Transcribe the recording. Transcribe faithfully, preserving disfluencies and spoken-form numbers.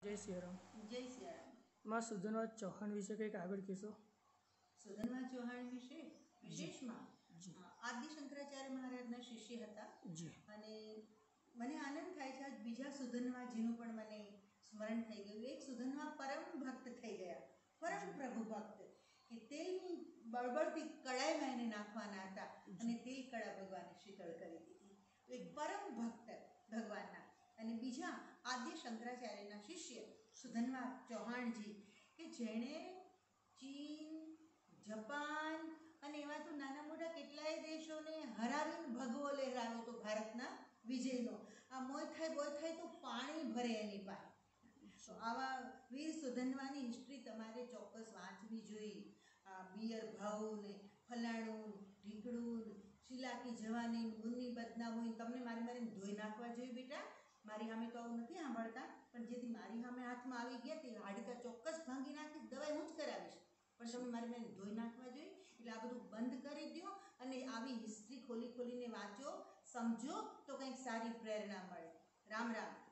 जय सियाराम। जय सियाराम। मां सुधनवा चौहान विषे कंईक आगळ कहेशो? सुधनवा चौहान विषे विशेषमां जी आदि शंकराचार्य महाराजना शिष्य हता जी અને મને આનંદ થાય છે આજ બીજા સુધનવાજીનું પણ મને સ્મરણ થઈ ગયું. એક સુધનવા પરમ ભક્ત થઈ ગયા, પરમ પ્રભુ ભક્ત કે તેલની બળબળતી કડાઈમાં એને નાખવાના હતા અને તેલ કડા ભગવાને શીતળ કરી દીધી. તો એક પરમ ભક્ત ભગવાનના. અને બીજા આદ્ય શંકરાચાર્યના શિષ્ય સુધનવા ચૌહાણજી કે જેણે ચીન, જપાન અને એવા તો નાના મોટા કેટલાય દેશોને હરાવીને ભગવો લહેરાવ્યો હતો ભારતના વિજયનો. આ મોય થાય બોય થાય તો પાણી ભરે એની પાસે. તો આવા વીર સુધનવાની હિસ્ટ્રી તમારે ચોક્કસ વાંચવી જોઈએ. આ બિયર ભાઉ ને ફલાણું ઢીકડું શિલાકી જવાની ગુની બદનામું તમને મારી મારીને ધોઈ નાખવા જોઈએ બેટા. મારી સામે તો આવું નથી સાંભળતા, પણ જેથી મારી સામે હાથમાં આવી ગયા તે હાડકા ચોક્કસ ભાંગી નાખીશ, દવાઈ હું જ કરાવીશ, પણ તમે મારી મને ધોઈ નાખવા જોઈએ. એટલે આ બધું બંધ કરી દો અને આવી હિસ્ટ્રી ખોલી ખોલીને વાંચો, સમજો તો કંઈક સારી પ્રેરણા મળે. રામ રામ.